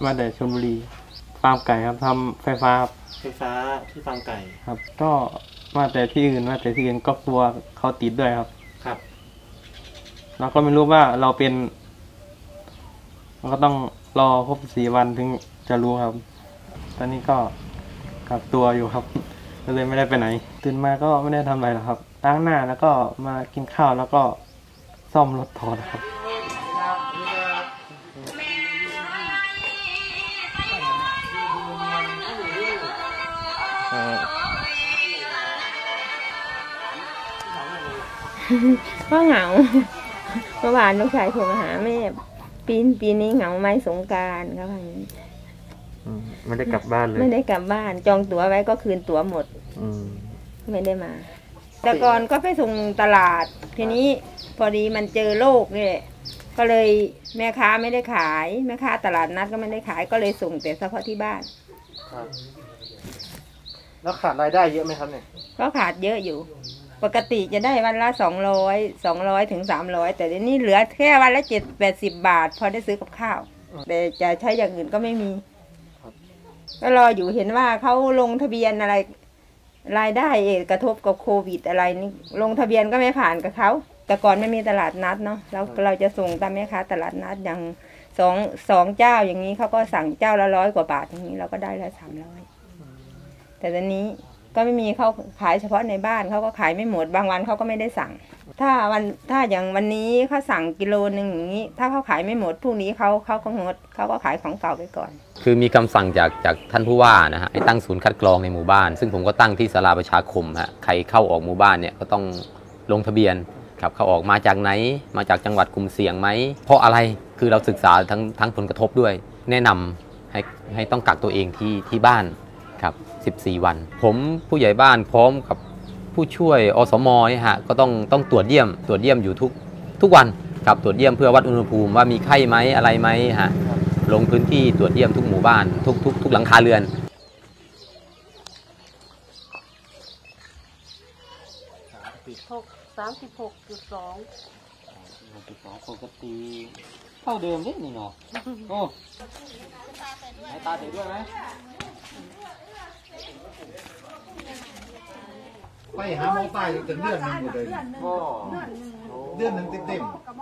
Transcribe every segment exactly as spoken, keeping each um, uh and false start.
มาแต่ชลบุรีฟาร์มไก่ครับทำไฟฟ้าครับไฟฟ้าที่ฟาร์มไก่ครับก็มาแต่ที่อื่นมาแต่ที่อื่นก็กลัวเขาติดด้วยครับครับเราก็ไม่รู้ว่าเราเป็นเราก็ต้องรอครบสี่วันถึงจะรู้ครับตอนนี้ก็กักตัวอยู่ครับก็เลยไม่ได้ไปไหนตื่นมาก็ไม่ได้ทำอะไรหรอกครับล้างหน้าแล้วก็มากินข้าวแล้วก็ซ่อมรถถอดครับก็เหงาเมื่อวานลูกชายโทรมาหาแม่ปีนปีนี้เหงาไหมสงกรานต์ครับไม่ได้กลับบ้านเลยไม่ได้กลับบ้านจองตั๋วไว้ก็คืนตั๋วหมดไม่ได้มาแต่ก่อนก็ไปส่งตลาดทีนี้พอดีมันเจอโรคนี่ก็เลยแม่ค้าไม่ได้ขายแม่ค้าตลาดนัดก็ไม่ได้ขายก็เลยส่งแต่เฉพาะที่บ้านครับแล้วขาดรายได้เยอะไหมครับเนี่ยก็ขาดเยอะอยู่ปกติจะได้วันละสองร้อยสองร้อยถึงสามร้อยแต่เดี๋ยวนี้เหลือแค่วันละเจ็ดแปดสิบบาทพอได้ซื้อกับข้าวแต่จะใช้อย่างอื่นก็ไม่มีก็รออยู่เห็นว่าเขาลงทะเบียนอะไรรายได้กระทบกับโควิดอะไรนี่ลงทะเบียนก็ไม่ผ่านกับเขาแต่ก่อนไม่มีตลาดนัดเนาะแล้วเราจะส่งตามแม่ค้าตลาดนัดอย่างสองสองเจ้าอย่างนี้เขาก็สั่งเจ้าละร้อยกว่าบาทอย่างนี้เราก็ได้ละสามร้อยแต่ตอนนี้ก็ไม่มีเขาขายเฉพาะในบ้านเขาก็ขายไม่หมดบางวันเขาก็ไม่ได้สั่งถ้าวันถ้าอย่างวันนี้เขาสั่งกิโลนึงอย่างนี้ถ้าเขาขายไม่หมดพรุ่งนี้เขาเขาก็งดเขาก็ขายของเก่าไปก่อนคือมีคำสั่งจากจากท่านผู้ว่านะฮะให้ตั้งศูนย์คัดกรองในหมู่บ้านซึ่งผมก็ตั้งที่ศาลาประชาคมฮะใครเข้าออกหมู่บ้านเนี่ยก็ต้องลงทะเบียนครับเข้าออกมาจากไหนมาจากจังหวัดกลุ่มเสี่ยงไหมเพราะอะไรคือเราศึกษาทั้งทั้งผลกระทบด้วยแนะนำให้ให้ต้องกักตัวเองที่ที่บ้านครับสิบสี่วันผมผู้ใหญ่บ้านพร้อมกับผู้ช่วยอสมฮะก็ต้องต้องตรวจเยี่ยมตรวจเยี่ยมอยู่ทุกทุกวันครับตรวจเยี่ยมเพื่อวัดอุณหภูมิว่ามีไข้ไหมอะไรไหมฮะลงพื้นที่ตรวจเยี่ยมทุกหมู่บ้านทุกทุกทุกหลังคาเรือนสามสิบหกจุดสองปกติเท่าเดิมนิดหนึ่งเนาะโอ้สายตาเสียด้วยไหมไปหาหมอตายจนเดือนนึงหมดเลยเดือนนึงเต็ม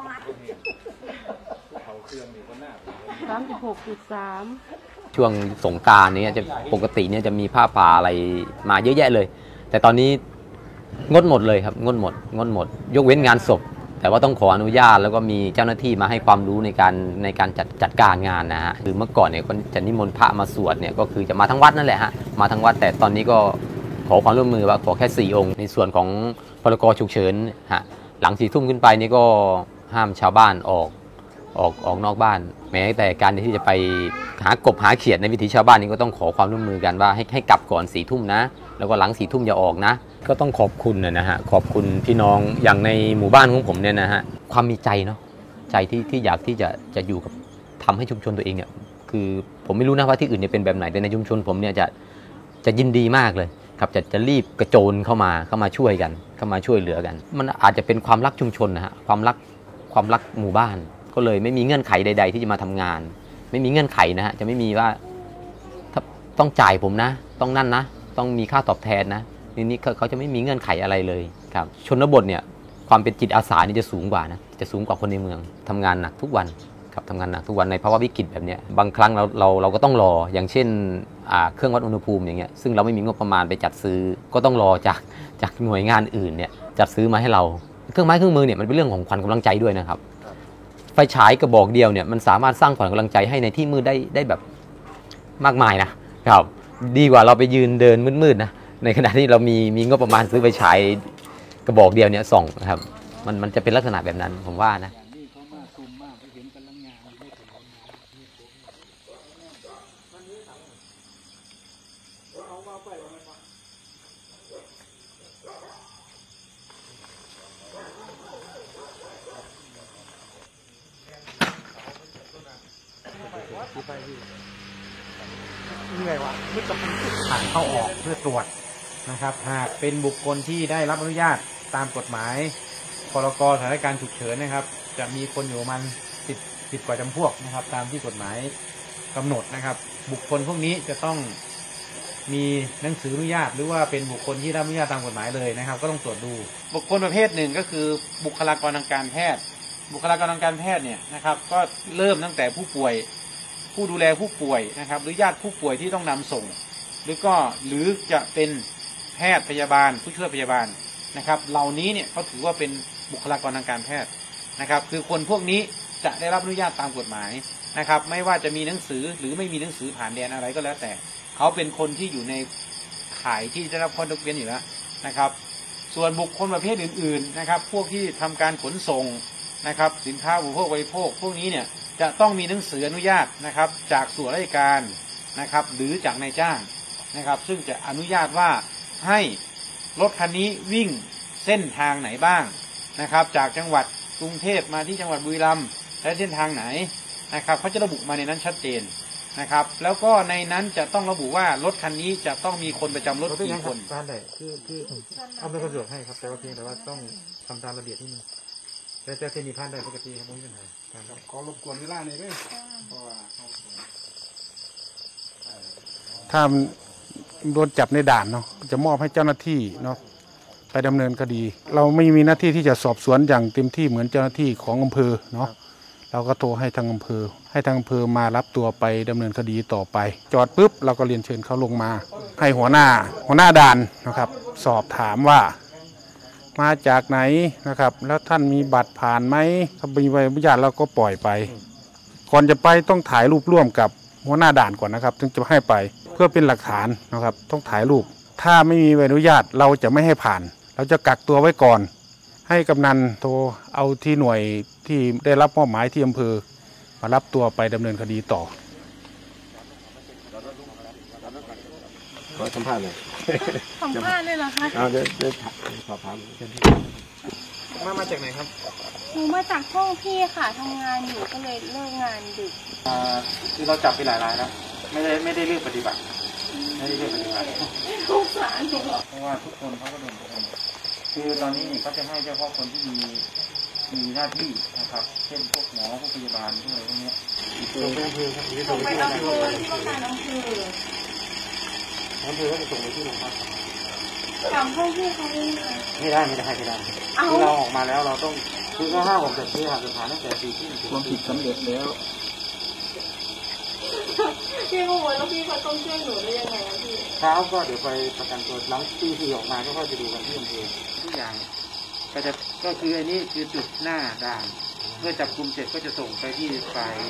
สามสิบหกจุดสามช่วงสงกรานต์นี้จะปกติเนี่ยจะมีผ้าป่าอะไรมาเยอะแยะเลยแต่ตอนนี้งดหมดเลยครับงดหมดงดหมดยกเว้นงานศพแต่ว่าต้องขออนุญาตแล้วก็มีเจ้าหน้าที่มาให้ความรู้ในการในการจัดจัดการงานนะฮะคือเมื่อก่อนเนี่ยก็จะนิมนต์พระมาสวดเนี่ยก็คือจะมาทั้งวัดนั่นแหละฮะมาทั้งวัดแต่ตอนนี้ก็ขอความร่วมมือว่าขอแค่สี่องค์ในส่วนของพรกฉุกเฉินฮะหลังสี่ทุ่มขึ้นไปนี่ก็ห้ามชาวบ้านออกออกออกนอกบ้านแม้แต่การที่จะไปหากบหาเขียดในวิถีชาวบ้านนี่ก็ต้องขอความร่วมมือกันว่าให้ให้กลับก่อนสี่ทุ่มนะแล้วก็หลังสี่ทุ่มอย่าออกนะก็ต้องขอบคุณนะฮะขอบคุณพี่น้องอย่างในหมู่บ้านของผมเนี่ยนะฮะความมีใจเนาะใจที่ที่อยากที่จะจะอยู่กับทำให้ชุมชนตัวเองเนี่ยคือผมไม่รู้นะว่าที่อื่นเนี่ยเป็นแบบไหนแต่ในชุมชนผมเนี่ยจะจะยินดีมากเลยครับจะจะรีบกระโจนเข้ามาเข้ามาช่วยกันเข้ามาช่วยเหลือกันมันอาจจะเป็นความรักชุมชนนะฮะความรักความรักหมู่บ้านก็เลยไม่มีเงื่อนไขใดๆที่จะมาทำงานไม่มีเงื่อนไขนะฮะจะไม่มีว่าถ้าต้องจ่ายผมนะต้องนั่นนะต้องมีค่าตอบแทนนะนี่นี่เขาจะไม่มีเงื่อนไขอะไรเลยครับชนบทเนี่ยความเป็นจิตอาสานี่จะสูงกว่านะจะสูงกว่าคนในเมืองทำงานหนักทุกวันครับทำงานหนักทุกวันในภาวะวิกฤตแบบนี้บางครั้งเราเราเราก็ต้องรออย่างเช่นเครื่องวัดอุณหภูมิอย่างเงี้ยซึ่งเราไม่มีงบประมาณไปจัดซื้อก็ต้องรอจากจากหน่วยงานอื่นเนี่ยจัดซื้อมาให้เราเครื่องไม้เครื่องมือเนี่ยมันเป็นเรื่องของขวัญกำลังใจด้วยนะครับไฟฉายกระบอกเดียวเนี่ยมันสามารถสร้างขวัญกำลังใจให้ในที่มืดได้ได้แบบมากมายนะครับดีกว่าเราไปยืนเดินมืดๆนะในขณะที่เรามีมีงบประมาณซื้อไฟฉายกระบอกเดียวเนี่ยส่องนะครับมันมันจะเป็นลักษณะแบบนั้นผมว่านะเหนื่อยวะมืดกับมันผ่านเข้าออกเพื่อตรวจนะครับหากเป็นบุคคลที่ได้รับอนุญาตตามกฎหมายพรกสถานการณ์ฉุกเฉินนะครับจะมีคนอยู่ประมาณสิบสิบกว่าจำพวกนะครับตามที่กฎหมายกำหนดนะครับ บุคคลพวกนี้จะต้องมีหนังสืออนุญาตหรือว่าเป็นบุคคลที่ได้รับอนุญาตตามกฎหมายเลยนะครับก็ต้องตรวจดูบุคคลประเภทหนึ่งก็คือบุคลากรทางการแพทย์บุคลากรทางการแพทย์เนี่ยนะครับก็เริ่มตั้งแต่ผู้ป่วยผู้ดูแลผู้ป่วยนะครับหรือญาติผู้ป่วยที่ต้องนำส่งหรือก็หรือจะเป็นแพทย์พยาบาลผู้ช่วยพยาบาลนะครับเหล่านี้เนี่ยเขาถือว่าเป็นบุคลากรทางการแพทย์นะครับคือคนพวกนี้จะได้รับอนุญาตตามกฎหมายนะครับไม่ว่าจะมีหนังสือหรือไม่มีหนังสือผ่านแดนอะไรก็แล้วแต่เขาเป็นคนที่อยู่ในข่ายที่ได้รับข้อยกเว้นอยู่แล้วนะครับส่วนบุคคลประเภทอื่นๆนะครับพวกที่ทำการขนส่งนะครับสินค้าอุปโภคบริโภคพวกนี้เนี่ยจะต้องมีหนังสืออนุญาตนะครับจากส่วนราชการนะครับหรือจากนายจ้างนะครับซึ่งจะอนุญาตว่าให้รถคันนี้วิ่งเส้นทางไหนบ้างนะครับจากจังหวัดกรุงเทพมาที่จังหวัดบุรีรัมย์และเส้นทางไหนนะครับเขาจะระบุมาในนั้นชัดเจนนะครับแล้วก็ในนั้นจะต้องระบุว่ารถคันนี้จะต้องมีคนประจำรถกี่คนร้านไหนคือคือเอาไปสะดวกให้ครับแต่ว่าเพียงแต่ว่าต้องทำตามระเบียบนิดนึงแต่จะมีผ่านได้ปกติครับไม่มีปัญหาขอรบกวนเวลาหน่อยด้วยถ้าโดนจับในด่านเนาะจะมอบให้เจ้าหน้าที่เนาะไปดำเนินคดีเราไม่มีหน้าที่ที่จะสอบสวนอย่างเต็มที่เหมือนเจ้าหน้าที่ของอำเภอเนาะเราก็โทรให้ทางอำเภอให้ทางอำเภอมารับตัวไปดำเนินคดีต่อไปจอดปุ๊บเราก็เรียนเชิญเขาลงมาให้หัวหน้าหัวหน้าด่านนะครับสอบถามว่ามาจากไหนนะครับแล้วท่านมีบัตรผ่านไหมถ้ามีใบอนุญาตเราก็ปล่อยไปก่อนจะไปต้องถ่ายรูปร่วมกับหัวหน้าด่านก่อนนะครับถึงจะให้ไปเพื่อเป็นหลักฐานนะครับต้องถ่ายรูปถ้าไม่มีใบอนุญาตเราจะไม่ให้ผ่านเราจะกักตัวไว้ก่อนให้กำนันโทรเอาที่หน่วยที่ได้รับมอบหมายที่อำเภอมารับตัวไปดำเนินคดีต่อขอสัมภาษณ์เลยสัมภาษณ์เลยเหรอคะเอาเดี๋ยวเดี๋ยวสอบถามมามาจากไหนครับหนูมาจากห้องพี่ค่ะทำงานอยู่ก็เลยเลิกงานดึกคือเราจับไปหลายรายแล้วไม่ได้ไม่ได้เลือกปฏิบัติไม่ได้เลือกปฏิบัติสงสารหนูเพราะว่าทุกคนเขาก็โดนทุกคนคือตอนนี้เขาจะให้เฉพาะคนที่มีมีหน้าที่นะครับเช่นพวกหมอพวกพยาบาลพวกอะไรพวกนี้ส่งไปอำเภอครับส่งไปอำเภอที่ว่าการอำเภออำเภอก็จะส่งไปที่โรงพักถามห้องพี่เขาไม่ได้ไม่ได้ไม่ได้คือเราออกมาแล้วเราต้องคือก็ห้ามออกจากที่หาสถานตั้งแต่ปีที่ความผิดสำเร็จแล้วพี่ก็บอกแล้วพี่เขาต้องแจ้งหนูได้ยังไงอะพี่เช้าก็เดี๋ยวไปประกันตัวหลังปีที่ออกมาก็ค่อยไปดูกันที่อำเภอทุกอย่างก็จะก็คืออันนี้คือจุดหน้าด่านเมื่อจับกุมเสร็จก็จะส่งไปที่ฝ่าย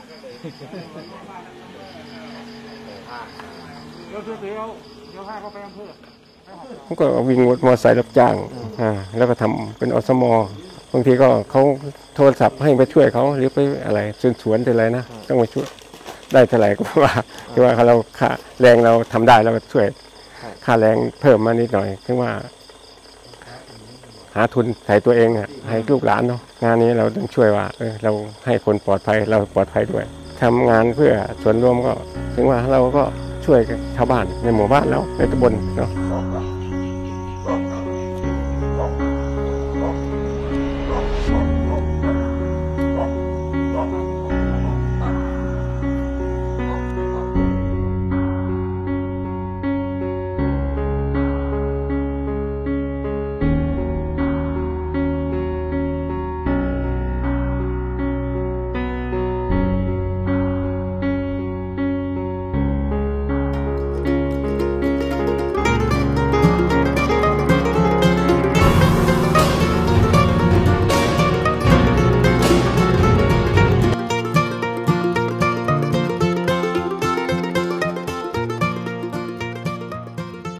เดี๋ยวเดี๋ยวเดี๋ยวพาเขาไปอำเภอผมก็วิ่งมอเตอร์ไซค์รับจ้างอ่าแล้วก็ทำเป็นอสมบางทีก็เขาโทรศัพท์ให้ไปช่วยเขาหรือไปอะไรสวนๆอะไรนะต้องไปช่วยได้เท่าไหร่ก็ว่าคือว่าเราค่าแรงเราทำได้เราก็ช่วยค่าแรงเพิ่มมานิดหน่อยคือว่าหาทุนใส่ตัวเองอ่ะให้ลูกหลานเนาะงานนี้เราต้องช่วยว่าเออเราให้คนปลอดภัยเราปลอดภัยด้วยทำงานเพื่อส่วนรวมก็ถึงว่าเราก็ช่วยชาวบ้านในหมู่บ้านแล้วในตำบลเนาะ